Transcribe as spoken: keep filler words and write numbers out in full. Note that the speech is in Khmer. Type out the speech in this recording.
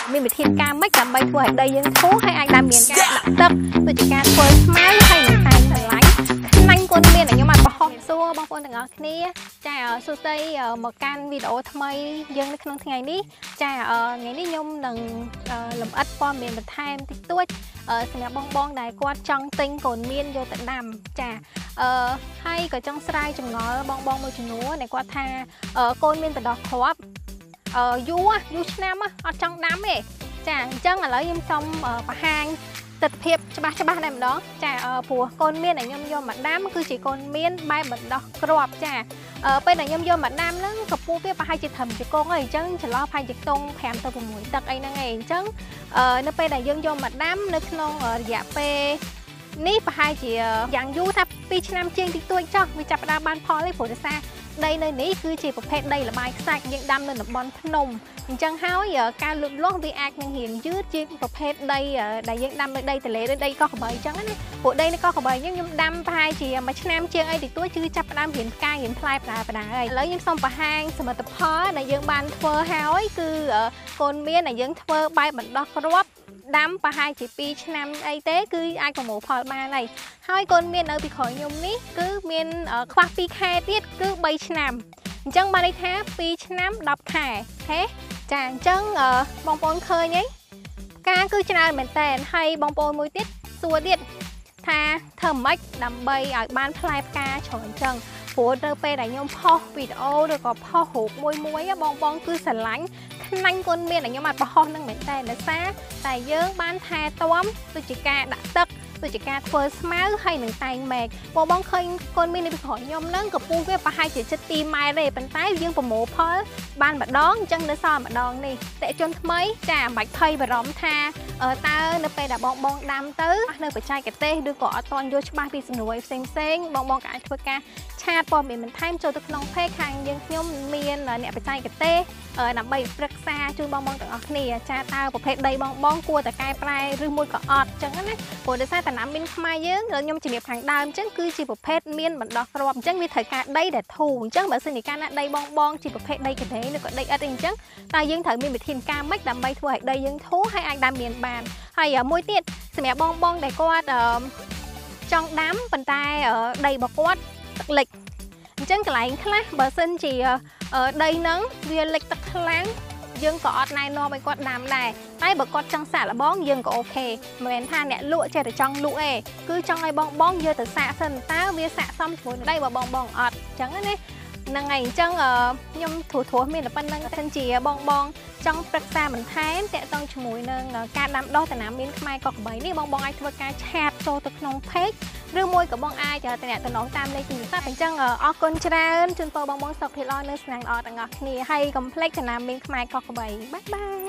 មានវិធានការមិនដើម្បីធ្វើឲ្យដីយើងធូរហើយអាចដើមមានការដាក់ទឹកដូចជាការធ្វើស្មៅហើយនឹងតែងស្រឡាញ់ខ្លាញ់គុណមានខ្ញុំអត់បោះសួរបងប្អូនទាំងអស់គ្នាចាសួស្តីមកកាន់វីដេអូថ្មីយើងនៅក្នុងថ្ងៃនេះចាថ្ងៃនេះខ្ញុំនឹងលម្អិតព័ត៌មានបន្ថែមតិចតួចសម្រាប់បងបងដែលគាត់ចង់ទិញកូនមានយកទៅដាំចាអឺហើយក៏ចង់ស្រាយចម្ងល់បងបងមួយចំនួនដែលគាត់ថាកូនមានទៅដោះគ្រាប់អឺយូរយូរឆ្នាំអត់ចង់ដាំទេចាអញ្ចឹងឥឡូវខ្ញុំសូមបង្ហាញទស្សនវិជ្ជាច្បាស់ច្បាស់តែម្ដងចាព្រោះកូនមានដែលខ្ញុំយកមកដាំគឺជាកូនមានបែបបណ្ដោះគ្រាប់ចាពេលដែលខ្ញុំយកមកដាំហ្នឹងកម្ពស់វាប្រហែលជាត្រឹមជង្គង់ហើយអញ្ចឹងចន្លោះប្រហែលជាខ្ទង់ប្រាំទៅប្រាំមួយទឹកអីហ្នឹងឯងអញ្ចឹងនៅពេលដែលយើងយកមកដាំនៅក្នុងរយៈពេលនេះប្រហែលជាយ៉ាងយូរថាពីរឆ្នាំជាងតិចតួចចុះវាចាប់ផ្ដើមបានផលទេព្រោះដោយសារដីនៅនេះគឺជាប្រភេទដីល្បាយខ្សាច់យើងដាំនៅតំបន់ភ្នំអញ្ចឹងហើយការលូតលាស់វាអាចនឹងរៀងយឺតជាងប្រភេទដីដែលយើងដាំនៅដីទន្លេឬដីកោះកបៃអញ្ចឹងណាព្រោះដីនៅកោះកបៃយើងខ្ញុំដាំប្រហែលជាមួយឆ្នាំជាងអីតិចតួចគឺចាប់ផ្ដើមរៀងផ្កាយរៀងផ្លែផ្ដាផ្ដាហើយឥឡូវខ្ញុំសូមបង្ហាញសមិទ្ធផលដែលយើងបានធ្វើហើយគឺកូនមានដែលយើងធ្វើបែបបណ្ដោះគ្រាប់ដាំប្រហែលជាពីរឆ្នាំអីទេគឺអាចប្រមូលផលបានហើយហើយកូនមាននៅពីក្រោយខ្ញុំនេះគឺមានខ្វះពីរខែទៀតគឺបីឆ្នាំអញ្ចឹងបានន័យថាពីរឆ្នាំដប់ខែអូខេចាអញ្ចឹងបងប្អូនឃើញអីផ្កាគឺច្រើនមែនតើហើយបងប្អូនមួយទៀតសួរទៀតថាធ្វើម៉េចដើម្បីឲ្យបានផ្លែផ្កាច្រើនអញ្ចឹងព្រោះនៅពេលដែលខ្ញុំផុសវីដេអូឬក៏ផុសរូបមួយមួយបងបងគឺស្រឡាញ់ខ្លាញ់គុណមានដែលខ្ញុំអត់បោះនឹងមែនតើដោយសារតែយើងបានថែទាំដូចជាការដាក់ទឹកដូចជាការធ្វើស្មៅហើយនឹងតែងមែកបងបងឃើញកូនមាននៅពីក្រោយខ្ញុំហ្នឹងកម្ពស់វាប្រហែលជាជិតពីរម៉ែត្រទេប៉ុន្តែយើងប្រមូលផលបានម្ដងអញ្ចឹងនៅសល់ម្ដងនេះតេជនថ្មីចាមិនបាច់ភ័យបារម្ភថាតើនៅពេលដែលបងបងដាំទៅនៅបច្ចេកទេសឬក៏អត់ទាន់យល់ច្បាស់ពីសំណួរផ្សេងផ្សេងបងបងក៏អាចធ្វើការឆាតព័ត៌មានបន្ថែមចូលទៅក្នុង page ខាងយើងខ្ញុំមានអ្នកបច្ចេកទេសដើម្បីប្រឹក្សាជូនបងបងទាំងអស់គ្នាចាតើប្រភេទដីបងបងគួរតែកែប្រែឬមួយក៏អត់អញ្ចឹងណាព្រោះដោយសារតំណាំមានខ្មែរយើងខ្ញុំជំរាបខាងដើមអញ្ចឹងគឺជាប្រភេទមានបណ្ដោះគ្រាប់អញ្ចឹងវាត្រូវការដីដែលធូរអញ្ចឹងបើសិនជាការណាដីបងបងជាប្រភេទដីកដេឬក៏ដីឥដ្ឋអីអញ្ចឹងតើយើងត្រូវមានវិធានការម៉េចដើម្បីធ្វើឲ្យដីយើងធូរហើយអាចដាំមានបានហើយមួយទៀតសម្រាប់បងបងដែលគាត់ចង់ដាំប៉ុន្តែដីរបស់គាត់ទឹកលិចអញ្ចឹងកន្លែងខ្លះបើសិនជាដីហ្នឹងវាលិចទឹកខ្លាំងយើងក៏អត់ណែនាំឲ្យគាត់ដាំដែរតែបើគាត់ចង់សាកល្បងយើងក៏អូខេមិនមែនថាអ្នកលក់ចេះតែចង់លក់ទេគឺចង់ឲ្យបងបងយកទៅសាកសិនតើវាសាកសមជាមួយនឹងដីបើបងបងអត់អញ្ចឹងណាហ្នឹងហើយអញ្ចឹងខ្ញុំធូរធូរមានតែប៉ុណ្្នឹងសិនជាបងបងចង់ប្រឹក្សាបន្ថែមតាក់ទងជាមួយនឹងការដាំដុះតំណាំមានខ្មែរកោះកបៃនេះបងបងអាចធ្វើការឆាតចូលទៅក្នុង page ឬមួយក៏បងអាចតំណតំណងតាមលេខទូរស័ព្ទអញ្ចឹងអរគុណច្រើនជូនពរបងបងសុខភាពល្អនិងស្នាមល្អទាំងអស់គ្នាហើយកុំភ្លេចតំណាំមានខ្មែរកោះកបៃបាយបាយ